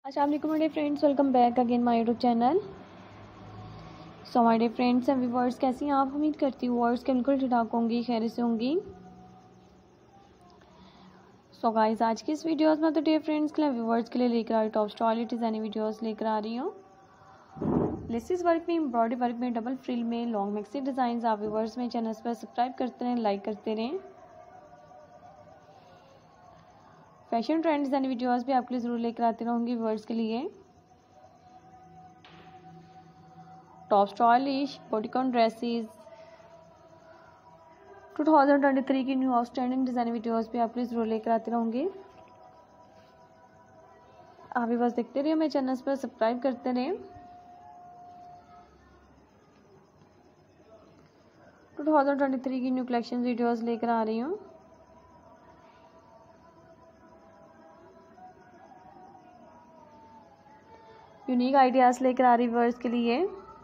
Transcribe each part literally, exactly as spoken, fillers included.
अस्सलाम वालेकुम my dear friends, welcome back again my YouTube channel. So my dear friends and viewers, कैसी हैं आप? उम्मीद करती हूँ वर्ड्स के बिल्कुल ठीक ठाक होंगी, खैर से होंगी। सो गाइस, आज की इस वीडियोस में तो डियर फ्रेंड्स के लिए व्यूअर्स के लिए लेकर आ रही टॉप स्टाइलिश डिज़ाइनिंग वीडियोस लेकर आ रही हूँ। लेसिस वर्क में, एम्ब्रॉयडरी वर्क में, डबल फ्रिल में, लॉन्ग मैक्सी डिज़ाइन आप व्यूअर्स में चैनल पर सब्सक्राइब करते रहें, लाइक करते रहें। फैशन ट्रेंड डिज़ाइन वीडियोस भी आपके लिए ज़रूर लेकर आती रहूँगी व्यूअर्स के लिए। Top stylish bodycon dresses two thousand twenty three की न्यू आउटस्टैंडिंग डिज़ाइन वीडियोस भी आपके लिए ज़रूर लेकर आती रहूँगी। आप भी बस देखते रहिए, मेरे चैनल पर सब्सक्राइब करते रहें। टू थाउजेंड ट्वेंटी थ्री की न्यू कलेक्शन वीडियोस लेकर आ रही हूँ। यूनिक आइडियाज़ लेकर आ रही व्यूअर्स के लिए।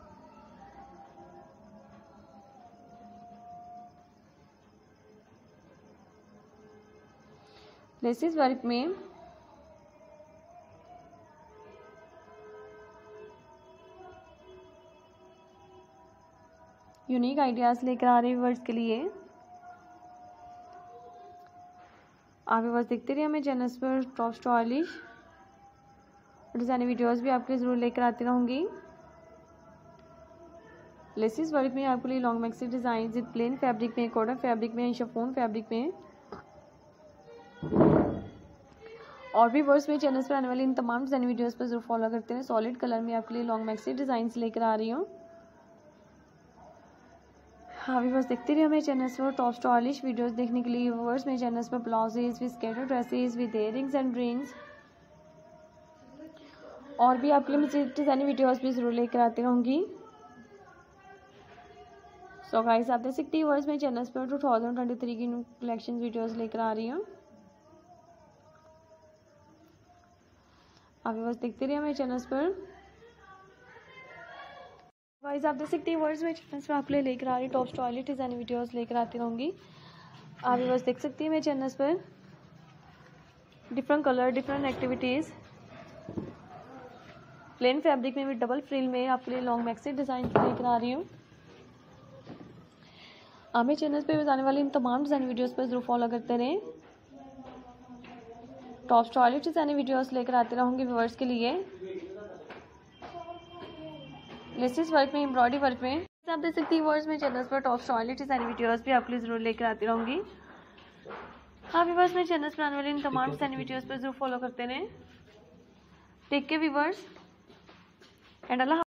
लेसिस वर्क में यूनिक आइडियाज़ लेकर आ रही व्यूअर्स के लिए। आप भी बस देखते रहिए, मेरे चैनल पर टॉप स्टाइलिश डिज़ाइन वीडियोस भी आपके ज़रूर लेकर आती रहूँगी। लेसिस वर्क में आपके लिए long maxi design with plain fabric में, कॉटन फैब्रिक में, शिफॉन फैब्रिक में और भी वर्स में चैनल पर आने वाली इन तमाम डिज़ाइन वीडियोस पर जरूर फॉलो करते हैं। सॉलिड कलर में आपके लिए लॉन्ग मैक्सी डिज़ाइंस लेकर आ रही हूँ। हाँ भी बस देखते रहिए, मेरे चैनल पर टॉप स्टाइलिश वीडियोस देखने के लिए व्यूअर्स मेरे चैनल पर blouses with skater dresses with earrings and rings और भी आपके लिए मुझे डिज़ाइन वीडियोस भी ज़रूर लेकर आती रहूँगी। सो गाइस, आप देख सकते हैं व्यूअर्स मेरे चैनल पर टू थाउजेंड ट्वेंटी थ्री की न्यू कलेक्शन वीडियोस लेकर आ रही हूँ। आप बस देखते रहिए मेरे चैनल पर। गाइस, आप देख सकते हैं व्यूअर्स मेरे चैनल पर आपके लिए लेकर आ रही टॉप स्टाइलिश डिज़ाइन वीडियोस लेकर आती रहूँगी। आप बस देख सकती हैं मेरे चैनल पर different colour, different activities, plain fabric में भी डबल फ्रिल में आपके लिए लॉन्ग मैक्सी डिज़ाइन लेकर आ रही हूँ। आप मेरे चैनल पर बताने वाली इन तमाम डिज़ाइन वीडियोस पर जरूर फॉलो करते रहें। टॉप स्टाइलिश डिज़ाइन वीडियोस लेकर आते रहूँगी व्यूअर्स के लिए। लेसिस वर्क में, एम्ब्रॉयडरी वर्क में आप देख सकती हैं व्यूअर्स मेरे चैनल पर टॉप स्टाइलिश डिज़ाइन वीडियोस भी आपके लिए ज़रूर लेकर आती रहूँगी। हाँ व्यूअर्स, मेरे चैनल पर आने वाली इन तमाम डिज़ाइन वीडियोस पर जरूर फॉलो करते रहें। Take care viewers and Allah.